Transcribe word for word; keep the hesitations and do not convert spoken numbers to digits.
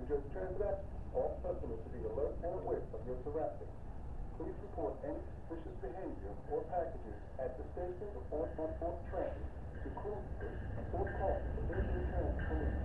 Just transact. All customers to be alert and aware of your surroundings. Please report any suspicious behavior or packages at the station or on board train to crew or call the Vision Transit Police.